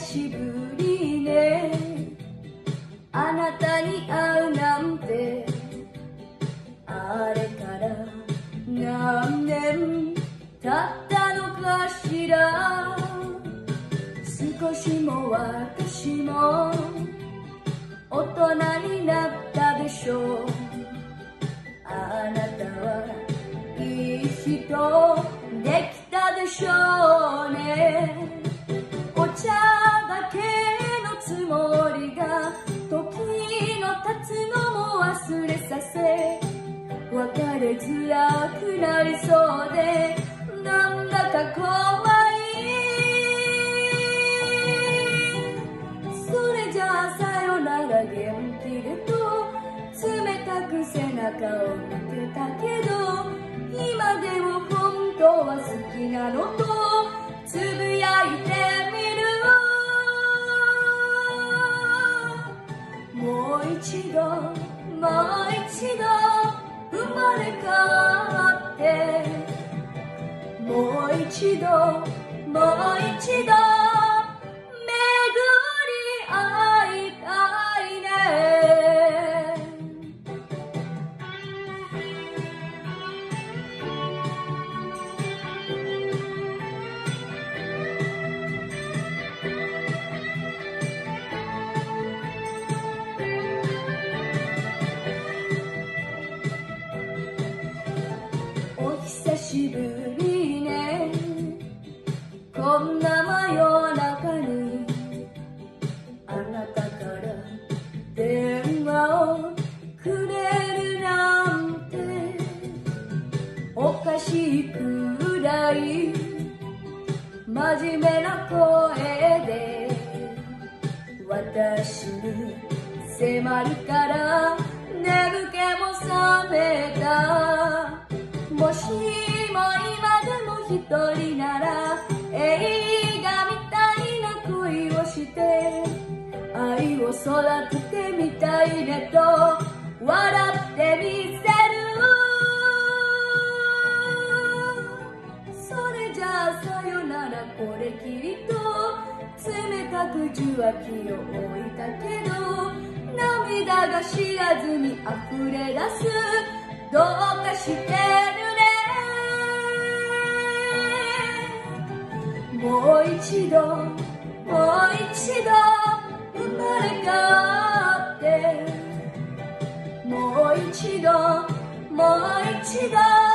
しぶりね、あなたに会うなんて。あれから何年経ったのかしら。少しも私も大人になったでしょう。あなたはいい人できたでしょうね。お茶だけのつもりが時の経つのも忘れさせ、別れづらくなりそうでなんだか怖い。それじゃあさよなら元気でと冷たく背中を向けたけど、今でも本当は好きなのとつぶやいてみる。もう一度もう一度生まれ変わって、もう一度もう一度巡り会いたいね。お久しぶりね、こんな真夜中にあなたから電話をくれるなんて。おかしいくらい真面目な声で私に迫るから眠気も覚めた。もしも今でも一人なら映画みたいな恋をして愛を育ててみたいねと笑ってみせる。それじゃあさよならこれきりと冷たく受話器を置いたけど、涙が知らずに溢れ出す。どうかしてるね。もう一度もう一度生まれ変わって、もう一度もう一度